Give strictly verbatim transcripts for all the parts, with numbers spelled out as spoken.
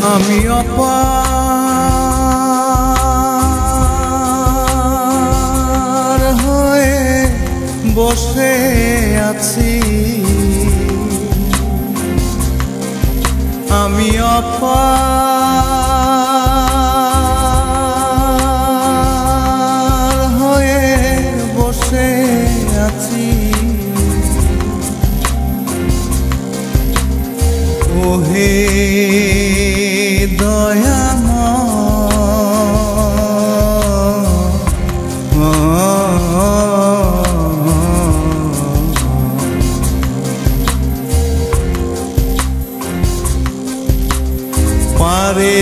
আমি অপার হয়ে বসে আছি, আমি অপার হয়ে বসে আছি। ওহে পারে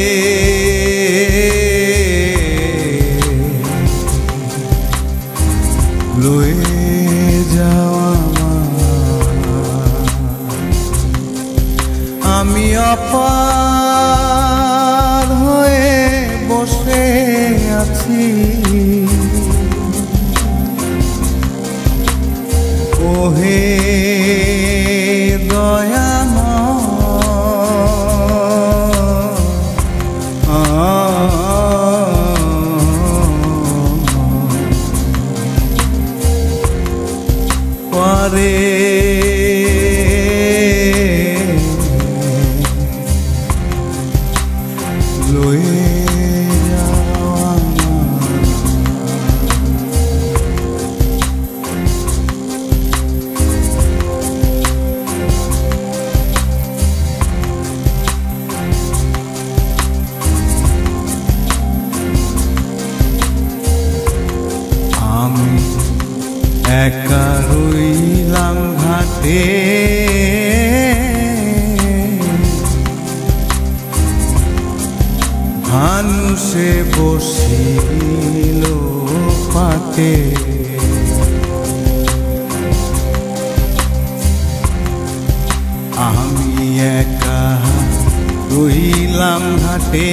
লয়ে যাওয়া আমি অপার হয়ে বসে আছি। ওহে পারে লয়ে যাওয়া আমি একা রইলাম ঘাটে, মানুষে বসিল পাটে। আমি একা রইলাম ঘাটে,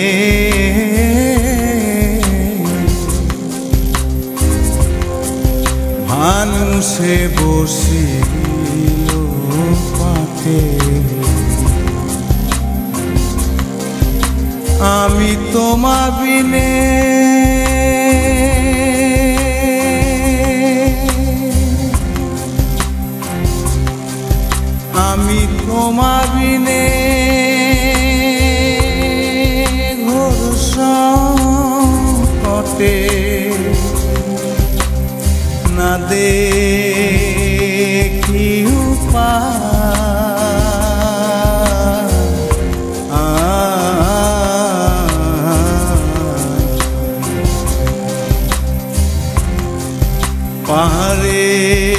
মানুষে বসিল পাটে। আমি তোমা বিনে আমি তোমা বিনে ঘোর সংকটে না দেখি উপায়, পাহাড়ে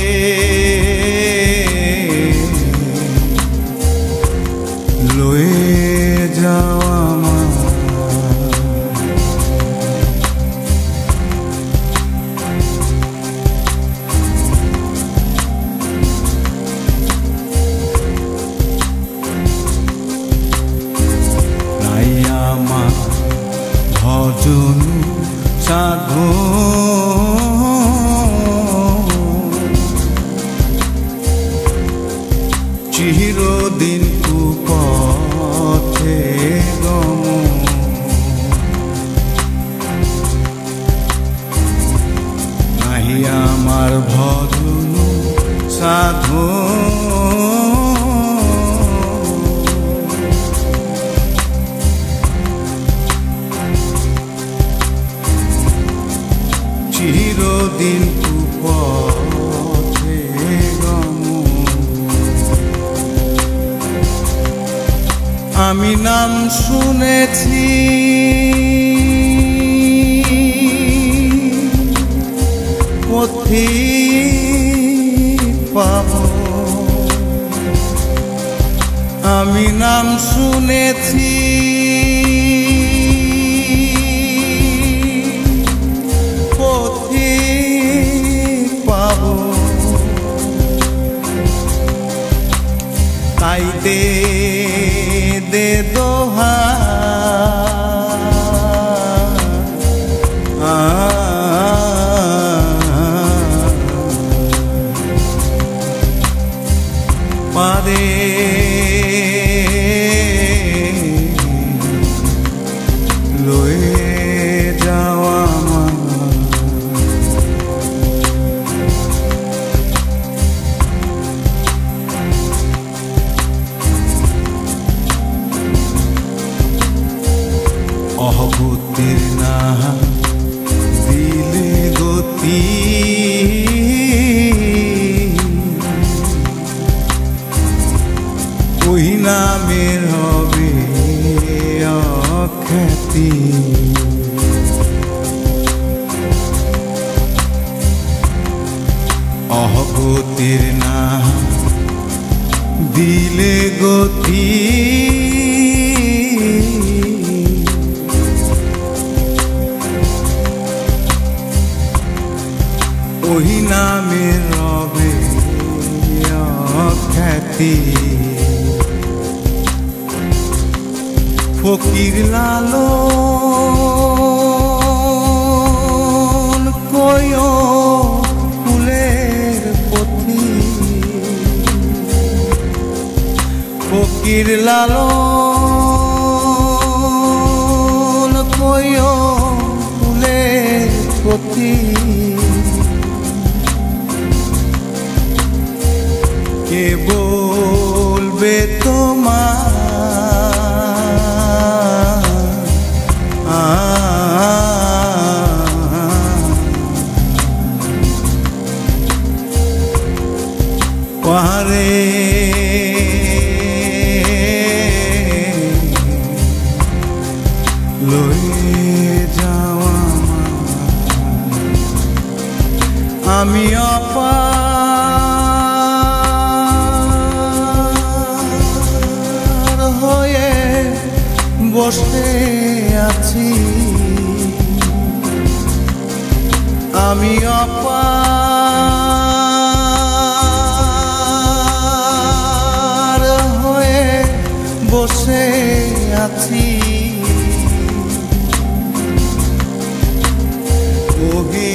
লয়ে যাওয়া ভজন সাধু চিরদিন কুপথে গম, নাহি আমার ভজন সাধু চিরদিন কুপথে গম। আমি নাম শুনেছি পথিক পাবো, আমি নাম শুনেছি পথিক পাবো। তাই দে দে দোহা পারে গতির না দিলে গতি ওই নামের হবে অখ্যাতি অহগতির না দিলে গতি ওই নামের রবে অখ্যাতি ফকির লালন কয় ফুলের পথি ফকির লালন কয় ফুলের পথি কে বলবে তোমার পারে লয়ে যাওয়া আমি অপার হয়ে বসে আছি আমি অপার হয়ে বসে আছি ওহে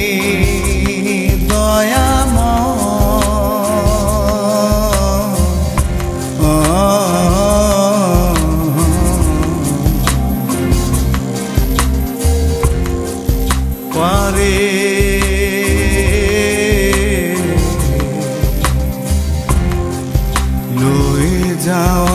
পারে লয়ে যাওয়া